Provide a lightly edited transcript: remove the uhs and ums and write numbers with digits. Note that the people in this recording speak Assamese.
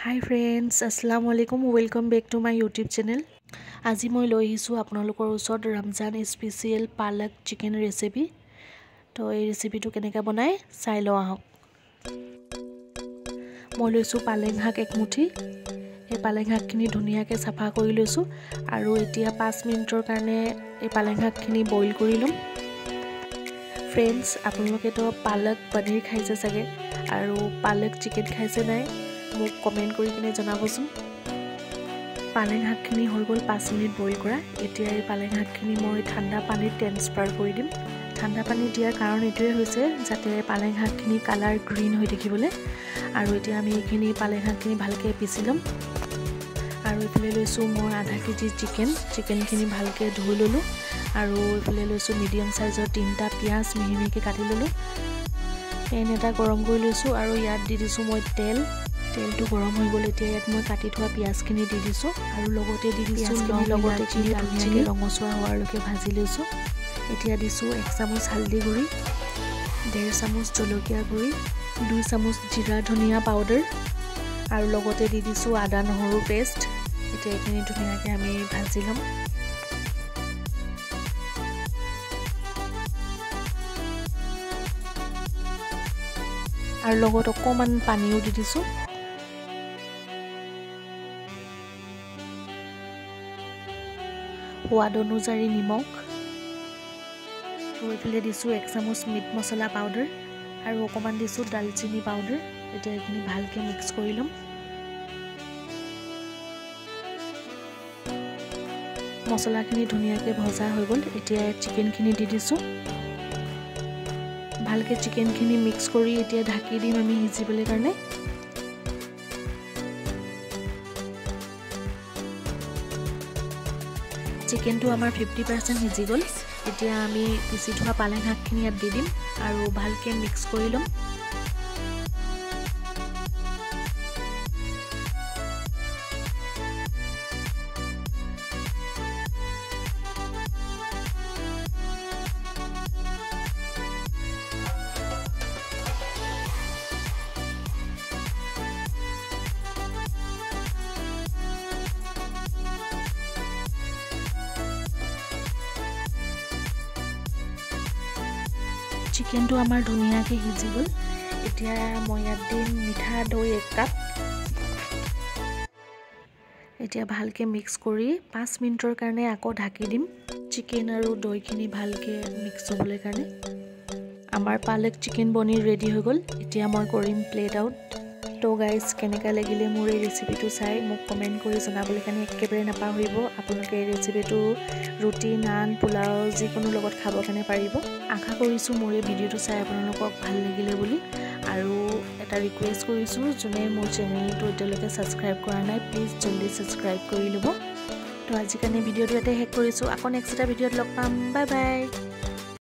Hi friends, Assalamu alaikum. Welcome back to my YouTube channel. আজি মই লৈ আহিছো আপোনালোকৰ ওচৰত Ramzan special palak chicken recipe. তো এই ৰেচিপিটো কেনেকৈ বনাই চাই লওঁ আহক। মই লৈছো পালেং শাক এক মুঠি। এই পালেং শাকখিনি ধুনীয়াকৈ সাফা কৰি লৈছো আৰু এতিয়া 5 মিনিটৰ কাৰণে এই পালেং শাকখিনি বইল কৰি লম। ফ্ৰেন্ডছ, আপোনালোকে তো পালক পনীৰ খাইছে চাগে আৰু পালক চিকেন খাইছে নাই মোক কমেন্ট কৰি কিনে জনাবচোন। পালেং শাকখিনি হৈ গ'ল 5 মিনিট বইল কৰা। এতিয়া এই পালেং শাকখিনি মই ঠাণ্ডা পানীত ট্ৰান্সফাৰ কৰি দিম। ঠাণ্ডা পানী দিয়াৰ কাৰণ এটোৱে হৈছে যাতে পালেং শাকখিনি কালাৰ গ্ৰীন হৈ থাকিবলৈ। আৰু এতিয়া আমি এইখিনি পালেং শাকখিনি ভালকৈ পিছি ল'ম। আৰু এইফালে লৈছো মই আধা কেজি চিকেনখিনি ভালকৈ ধুই ল'লো আৰু এইফালে লৈছো মিডিয়াম সাইজৰ 3টা পিয়াজ মিহি মিহিকৈ কাটি ল'লো। পেন এটা গৰম কৰি লৈছো আৰু ইয়াত দি দিছো মই তেলটো গৰম হৈ গ'ল। এতিয়া ইয়াত মই কাটি থোৱা পিয়াজখিনি দি দিছো আৰু লগতে দি দিছো লগতে ধুনীয়াকৈ ৰঙচুৱা হোৱালৈকে ভাজি লৈছো। এতিয়া দিছো 1 চামুচ হালধি গুড়ি, 1.5 চামুচ জলকীয়া গুড়ি, 2 চামুচ জিৰা ধনিয়া পাউডাৰ আৰু লগতে দি দিছো আদা নহৰু পেষ্ট। এতিয়া এইখিনি ধুনীয়াকৈ আমি ভাজি ল'ম। আৰু লগত অকমান পানীও দি দিছো। সোৱাদ অনুযায়ী নিমখ আৰু এইফালে দিছো 1 চামুচ মিট মছলা পাউডাৰ আৰু অকমান দিছো দালচিনি পাউডাৰ। এতিয়া এইখিনি ভালকৈ মিক্স কৰি ল'ম। মছলাখিনি ধুনীয়াকৈ ভজা হৈ গ'ল। এতিয়া চিকেনখিনি দি দিছো। ভালকৈ চিকেনখিনি মিক্স কৰি এতিয়া ঢাকি দিম আমি সিজিবলৈ কাৰণে। চিকেনটো আমাৰ 50% সিজি গ'ল। এতিয়া আমি পিছি থোৱা পালেং শাকখিনি ইয়াত দি দিম আৰু ভালকৈ মিক্স কৰি ল'ম। চিকেনটো আমাৰ ধুনীয়াকৈ সিজি গ'ল। এতিয়া মই ইয়াত দিম মিঠা দৈ 1 কাপ। এতিয়া ভালকৈ মিক্স কৰি 5 মিনিটৰ কাৰণে আকৌ ঢাকি দিম চিকেন আৰু দৈখিনি ভালকৈ মিক্স হ'বলৈ কাৰণে। আমাৰ পালক চিকেন পনীৰ ৰেডি হৈ গ'ল। এতিয়া মই কৰিম প্লেট আউট। তো গাইজ, কেনেকৈ লাগিলে মোৰ এই ৰেচিপিটো চাই মোক কমেণ্ট কৰি জনাবলৈ কাৰণে একেবাৰে নাপাহৰিব। আপোনালোকে এই ৰেচিপিটো ৰুটি, নান, পোলাও যিকোনো লগত খাবৰ কাৰণে পাৰিব। আশা কৰিছোঁ মোৰ এই ভিডিঅ'টো চাই আপোনালোকক ভাল লাগিলে বুলি। আৰু এটা ৰিকুৱেষ্ট কৰিছোঁ, যোনে মোৰ চেনেলটো এতিয়ালৈকে ছাবস্ক্ৰাইব কৰা নাই প্লিজ জলদি ছাবস্ক্ৰাইব কৰি ল'ব। তো আজিৰ কাৰণে ভিডিঅ'টো ইয়াতে শেষ কৰিছোঁ। আকৌ নেক্সট এটা ভিডিঅ'ত লগ পাম। Bye bye.